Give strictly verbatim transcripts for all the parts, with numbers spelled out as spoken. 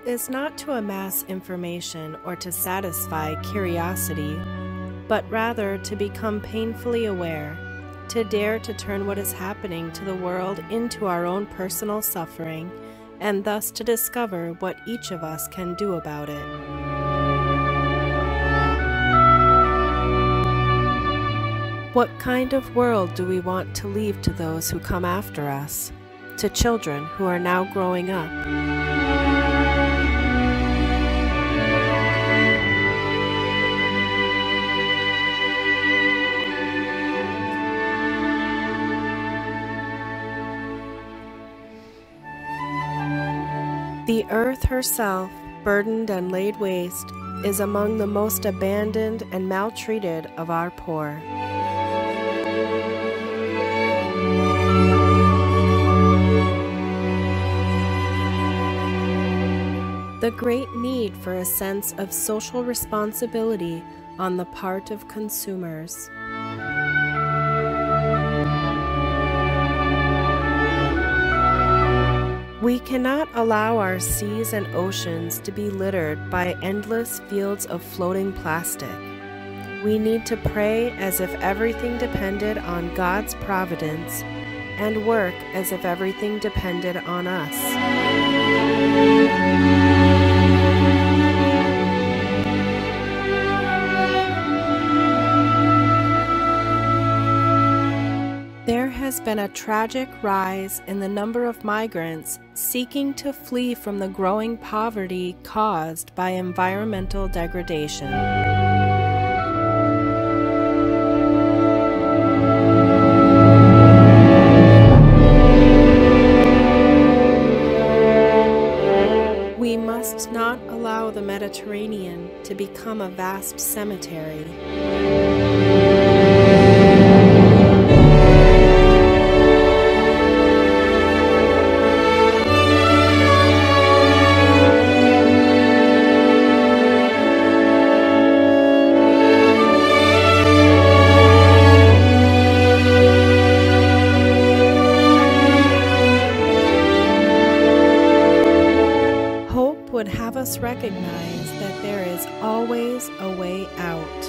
is not to amass information or to satisfy curiosity, but rather to become painfully aware, to dare to turn what is happening to the world into our own personal suffering, and thus to discover what each of us can do about it. What kind of world do we want to leave to those who come after us, to children who are now growing up? The earth herself, burdened and laid waste, is among the most abandoned and maltreated of our poor. The great need for a sense of social responsibility on the part of consumers. We cannot allow our seas and oceans to be littered by endless fields of floating plastic. We need to pray as if everything depended on God's providence and work as if everything depended on us. There has been a tragic rise in the number of migrants seeking to flee from the growing poverty caused by environmental degradation. We must not allow the Mediterranean to become a vast cemetery. Would have us recognize that there is always a way out.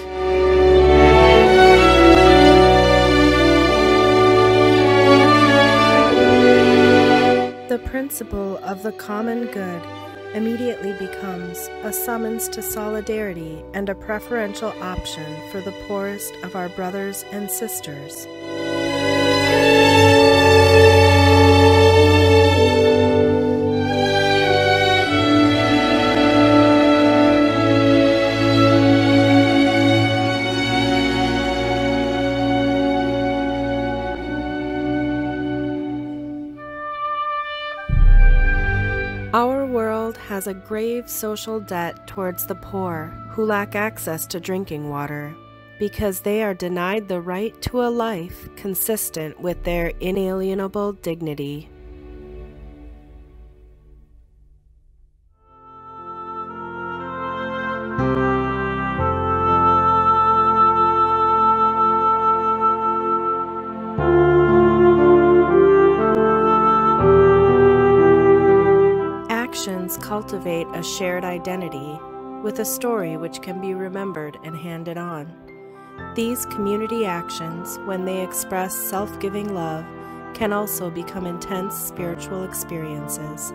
The principle of the common good immediately becomes a summons to solidarity and a preferential option for the poorest of our brothers and sisters. Our world has a grave social debt towards the poor who lack access to drinking water because they are denied the right to a life consistent with their inalienable dignity. Actions cultivate a shared identity with a story which can be remembered and handed on. These community actions, when they express self-giving love, can also become intense spiritual experiences.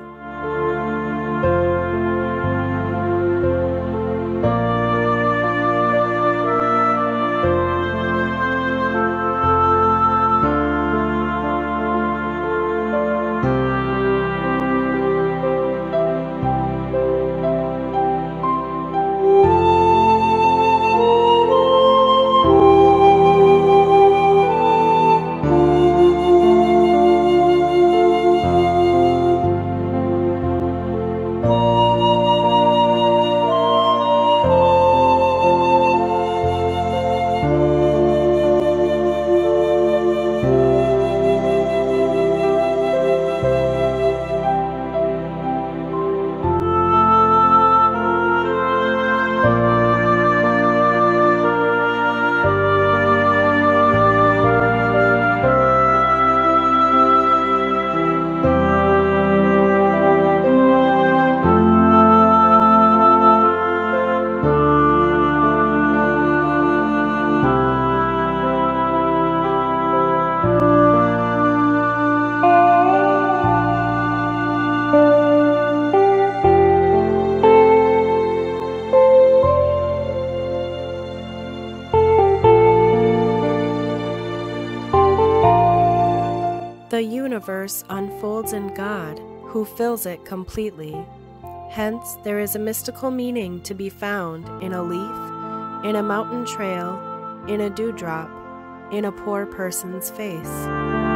universe unfolds in God, who fills it completely. Hence, there is a mystical meaning to be found in a leaf, in a mountain trail, in a dewdrop, in a poor person's face.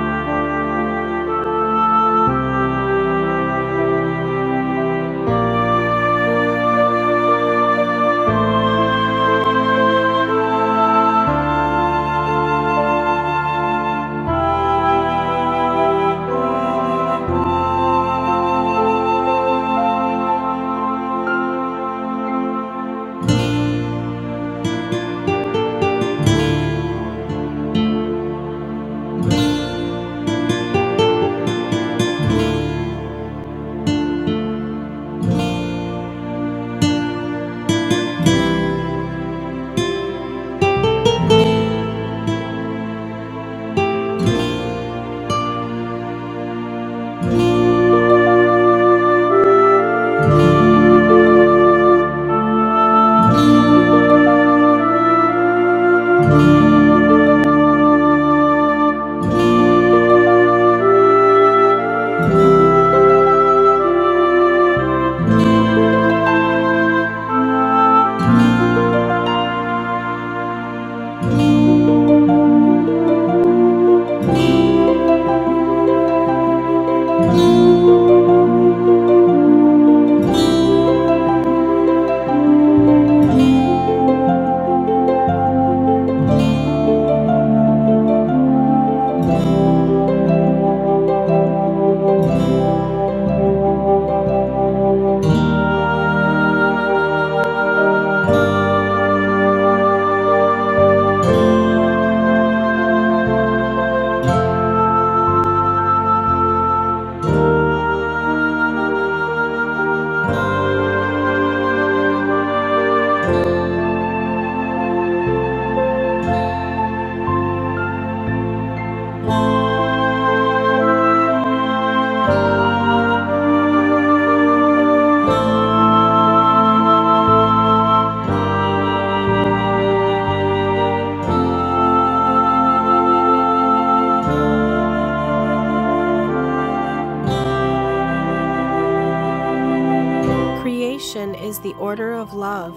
Is the order of love.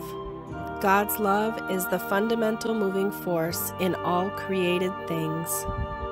God's love is the fundamental moving force in all created things.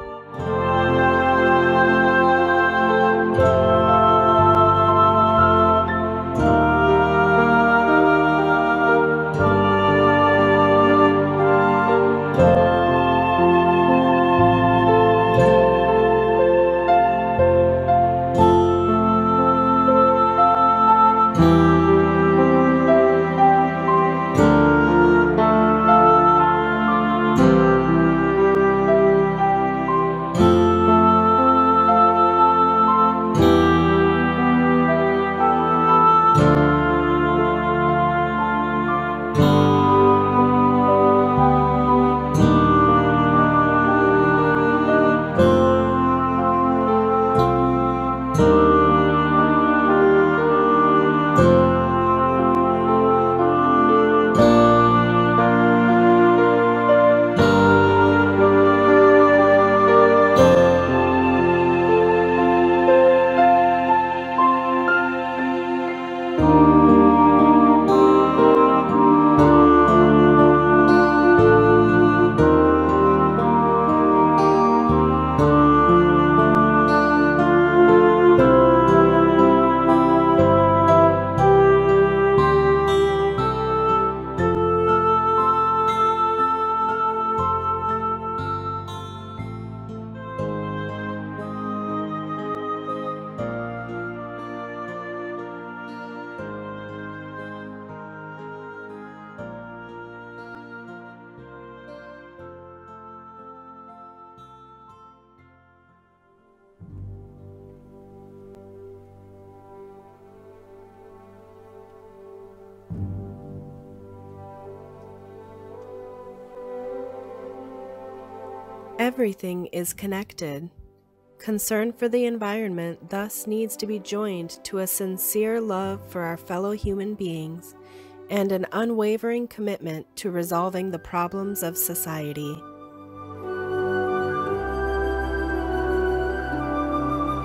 Everything is connected. Concern for the environment thus needs to be joined to a sincere love for our fellow human beings and an unwavering commitment to resolving the problems of society.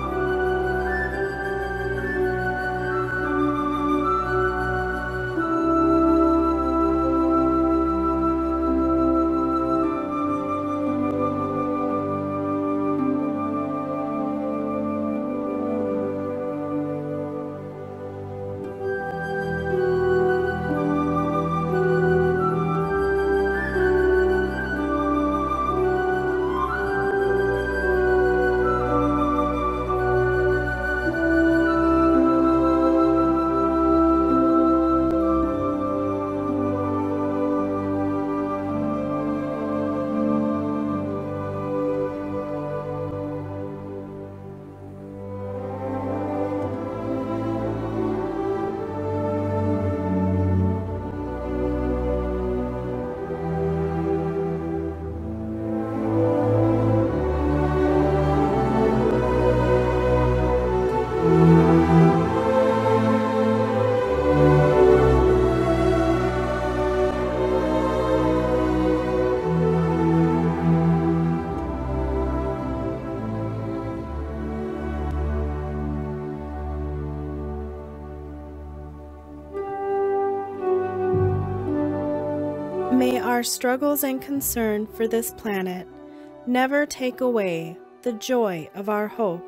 May our struggles and concern for this planet never take away the joy of our hope.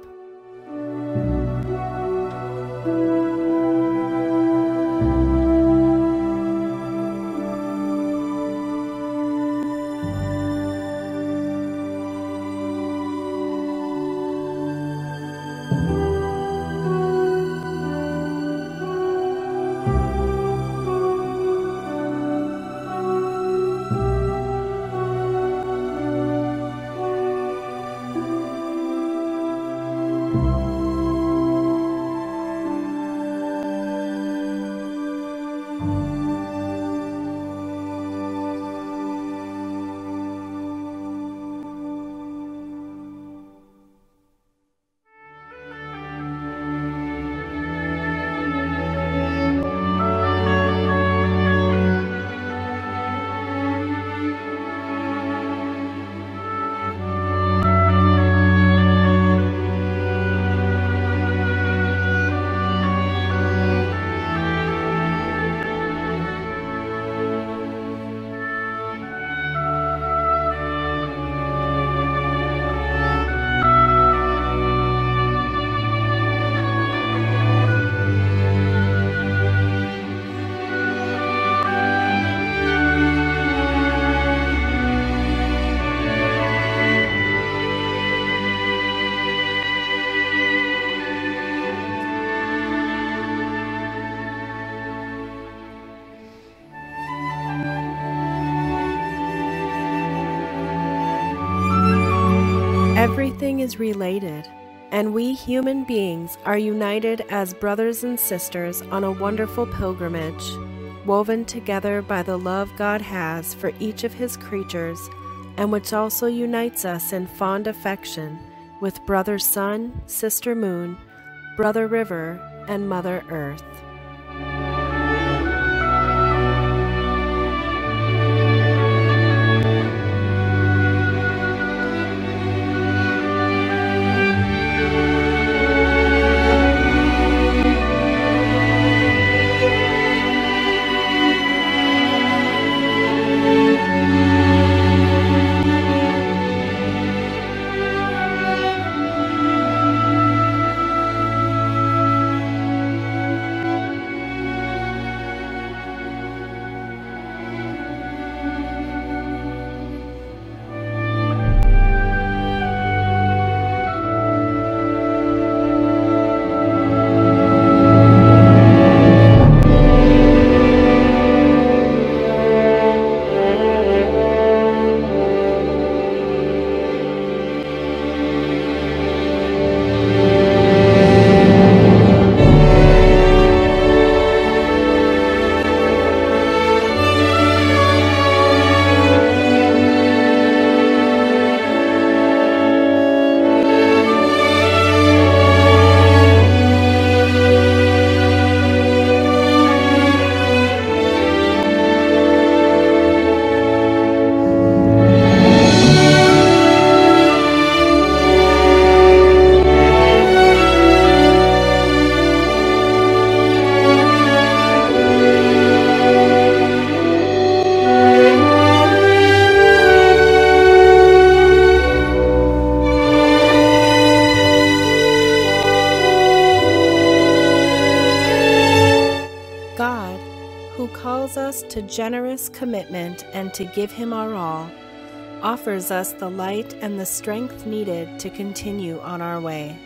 Everything is related, and we human beings are united as brothers and sisters on a wonderful pilgrimage, woven together by the love God has for each of His creatures, and which also unites us in fond affection with Brother Sun, Sister Moon, Brother River, and Mother Earth. God, who calls us to generous commitment and to give Him our all, offers us the light and the strength needed to continue on our way.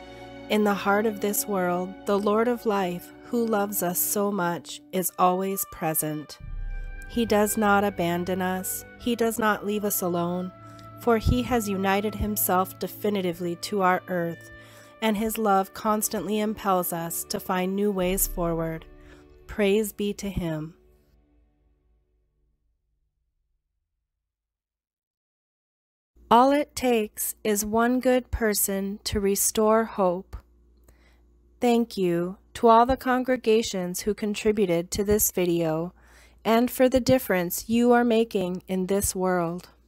In the heart of this world, the Lord of life, who loves us so much, is always present. He does not abandon us. He does not leave us alone, for He has united Himself definitively to our earth, and His love constantly impels us to find new ways forward. Praise be to Him. All it takes is one good person to restore hope. Thank you to all the congregations who contributed to this video and for the difference you are making in this world.